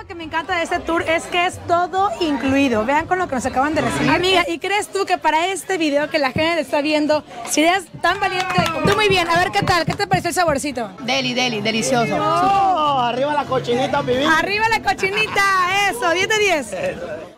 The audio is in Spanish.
que me encanta de este tour es que es todo incluido. Vean con lo que nos acaban de recibir. Amiga, ¿y crees tú que para este video que la gente está viendo, si eres tan valiente de comer? Tú muy bien, a ver qué tal, ¿qué te pareció el saborcito? Deli, delicioso. Oh, arriba la cochinita, Vivi. Arriba la cochinita, eso, 10 de 10.